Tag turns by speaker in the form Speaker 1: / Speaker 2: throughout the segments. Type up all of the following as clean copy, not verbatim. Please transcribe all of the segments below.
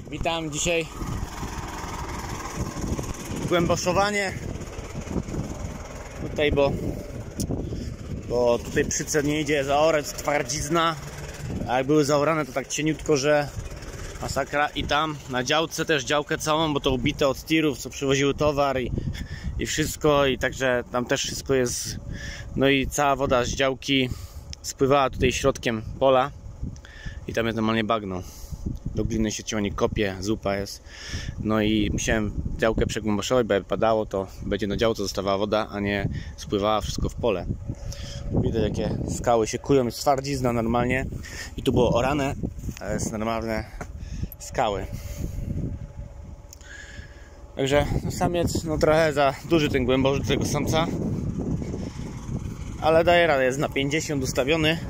Speaker 1: Witam dzisiaj głęboszowanie tutaj, bo tutaj przy nie idzie zaorać, twardzizna, a jak były zaorane to tak cieniutko, że masakra. I tam na działce też działkę całą, bo to ubite od tirów, co przywoziły towar i wszystko, i także tam też wszystko jest. No i cała woda z działki spływała tutaj środkiem pola i tam jest normalnie bagno. Do gliny się ciągnie, kopie, zupa jest. No i musiałem działkę przegłęboszować, bo jak padało, to będzie na działce zostawała woda, a nie spływała wszystko w pole. Widać, jakie skały się kują, jest twardzizna normalnie. I tu było orane, a jest normalne skały. Także no, samiec no trochę za duży ten głęboży tego samca, ale daje radę, jest na 50 ustawiony.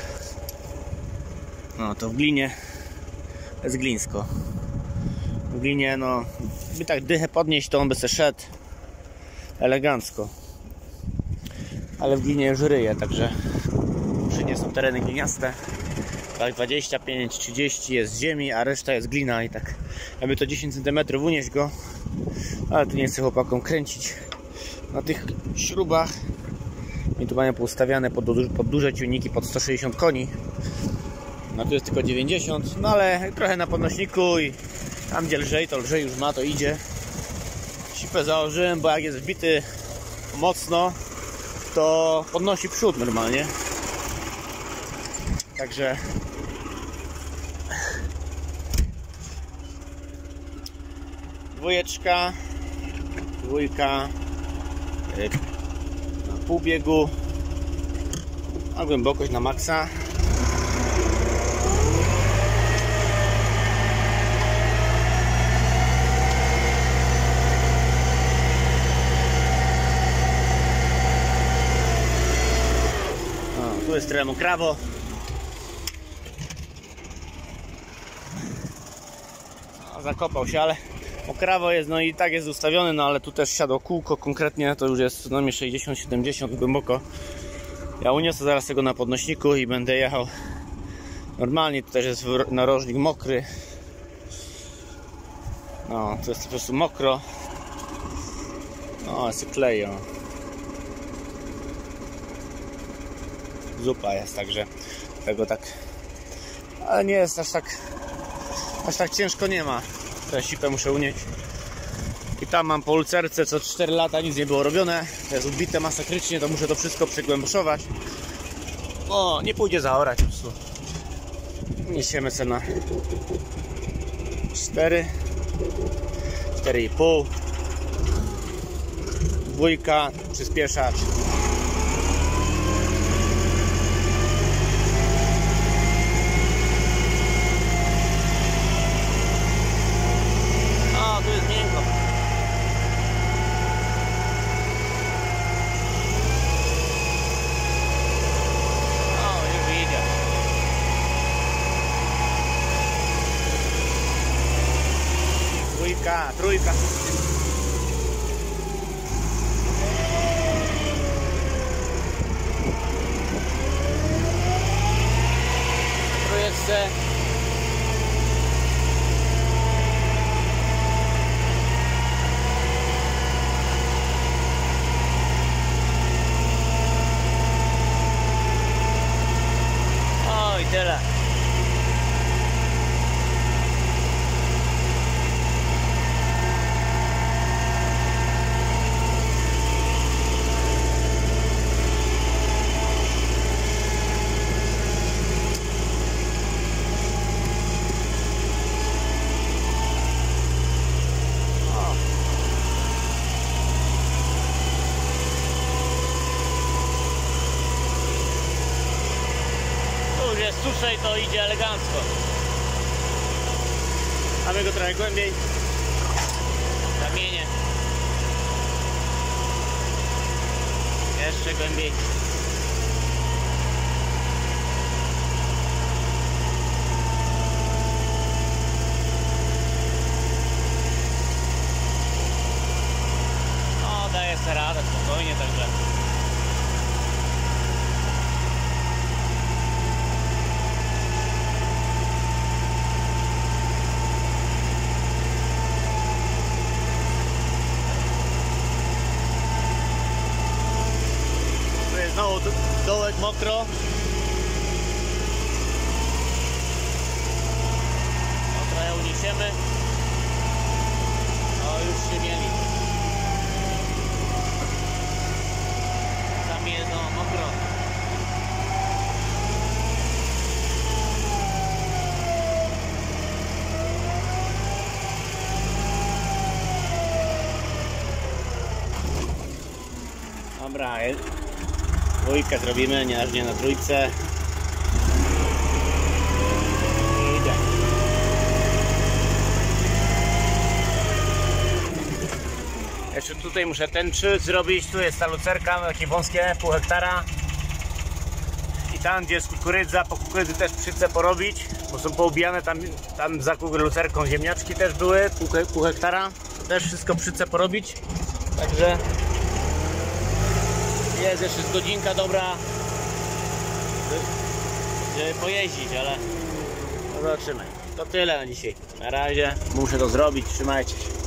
Speaker 1: No to w glinie jest glinsko. W glinie, no by tak dychę podnieść, to on by se szedł elegancko, ale w glinie już ryje, także przy nie są tereny gliniaste. Tak 25-30 jest ziemi, a reszta jest glina i tak jakby to 10 cm unieść go, ale tu nie chcę chłopakom kręcić na tych śrubach. I tu mają poustawiane pod duże ciągniki, pod 160 koni. No tu jest tylko 90, no ale trochę na podnośniku i tam gdzie lżej, to lżej już ma, to idzie. Sipę założyłem, bo jak jest wbity mocno, to podnosi przód normalnie. Także dwójeczka, dwójka na pół biegu, a głębokość na maksa. Tu jest trochę mokrawo. Zakopał się, ale mokrawo jest, no i tak jest ustawiony, no ale tu też siadło kółko, konkretnie to już jest co najmniej 60-70 głęboko. Ja uniosę zaraz tego na podnośniku i będę jechał normalnie. Tu też jest narożnik mokry. No, to jest po prostu mokro. No, jest klej, o. Zupa jest, także tego tak, ale nie jest aż tak ciężko nie ma. Tę sipę muszę unieść. I tam mam po lucerce, co 4 lata nic nie było robione, to jest ubite masakrycznie, to muszę to wszystko przegłęboszować, bo nie pójdzie zaorać po prostu. Niesiemy sobie na 4,5, dwójka, przyspieszacz. Trójka. Trójeczce. O i tyle. Suszej to idzie elegancko. Mamy go trochę głębiej. Kamienie. Jeszcze głębiej. No, daje sobie radę spokojnie, także. mokro. O, trochę uniesiemy. O, już się mieli. Tam jest mokro. Dobra, dwójkę zrobimy, nie aż nie na trójce. I idzie. Jeszcze tutaj muszę ten szyld zrobić. Tu jest ta lucerka, takie wąskie, pół hektara. I tam gdzie jest kukurydza, po kukurydzy też przycę porobić, bo są poubijane tam za lucerką ziemniaczki też były, pół hektara. Też wszystko przycę porobić. Także jest jeszcze godzinka dobra, żeby pojeździć, ale no zobaczymy. To tyle na dzisiaj. Na razie muszę to zrobić, trzymajcie się.